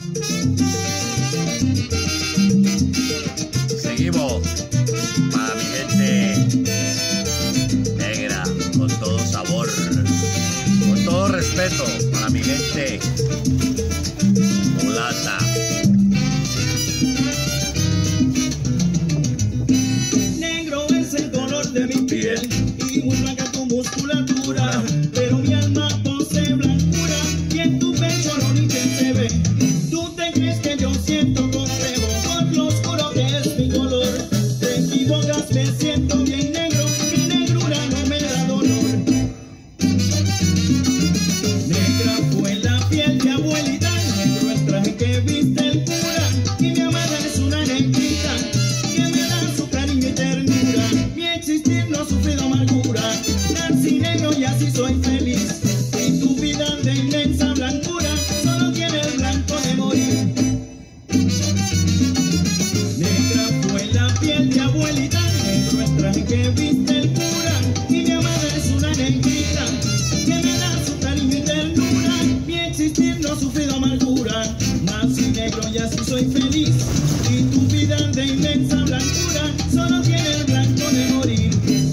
Seguimos para mi gente negra, con todo sabor, con todo respeto para mi gente mulata. Negro es el color de mi piel y muy blanca tu musculatura, pero mi alma posee blancura y en tu pecho lo único que se ve. Tú te crees que yo siento complejo por lo oscuro que es mi color. Te equivocas, me siento bien negro, mi negrura no me da dolor. Negra fue la piel de abuelita, negro el traje que viste el cura, y mi amada es una negrita que me da su cariño y ternura. Mi existir no ha sufrido amargura, nací negro y así soy feliz. Y tu vida de inmensa blancura solo tiene el blanco de morir. Negra fue la piel de abuelita, negro el traje que viste el cura, y mi amada es una negrita que me da su cariño y ternura. Mi existir no ha sufrido amargura, nací negro y así soy feliz. Y tu vida de inmensa blancura solo tiene el blanco de morir.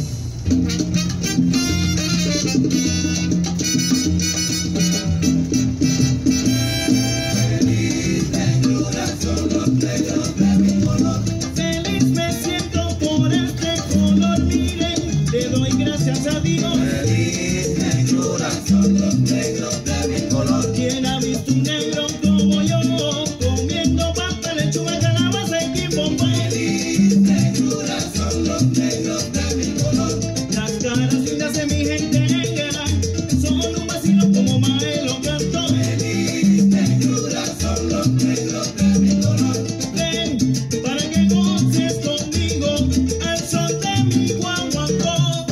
Feliz me siento por este color, miren, le doy gracias a Dios. Feliz negrura son los negros de mi color. ¿Quién ha visto un negro como yo, comiendo papa, lechuga, calabaza y quimbo? Feliz negrura son los negros de mi color. Las caras lindas de mi gente negra son un vacilo como Maelo cantó. Feliz negrura son los negros de mi color. Ven para que goces conmigo al son de mi guaguancó.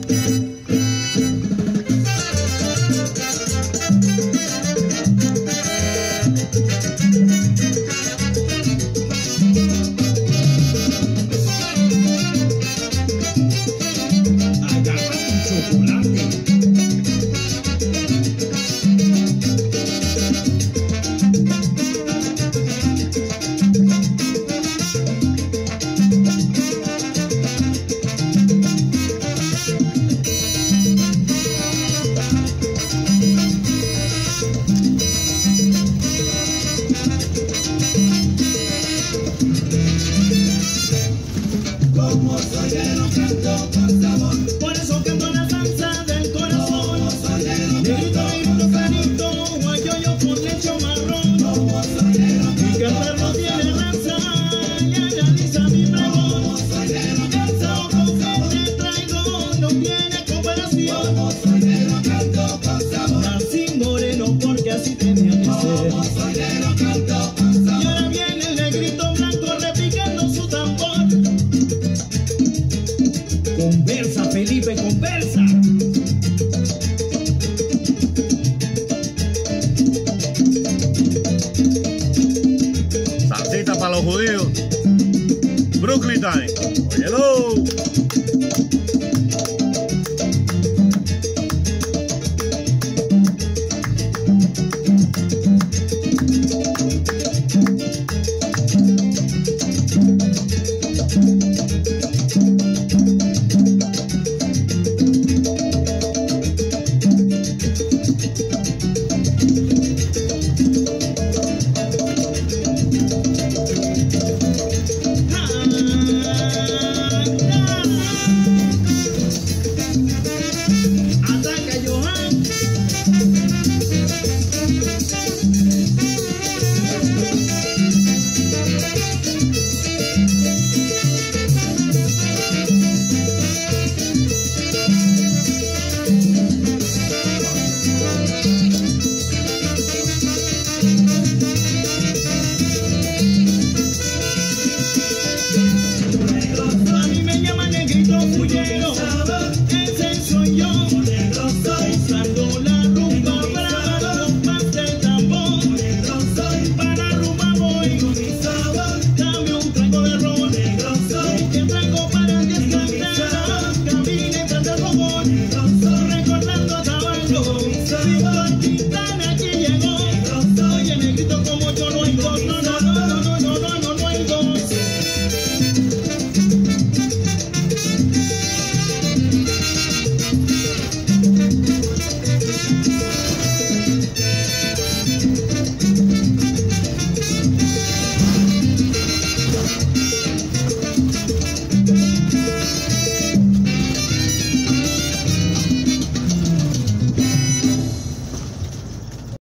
Agarra tu chocolate. Como soy negro canto con sabor. Por eso canto la salsa del corazón. Como soy negro Negrito, negrito, clarito, guayoyo con leche o marrón. como soy negro Mi cantar no tiene raza y analiza mi pregón. como soy negro El sabor que te traigo no tiene comparación. como soy negro canto con sabor. Nací moreno porque así tenía que ser. Como soy negro canto con Y sabor. ahora viene el negrito blanco repicando su tambor. Conversa, Felipe, conversa. Salsita para los judíos. Brooklyn Time. Óyelo.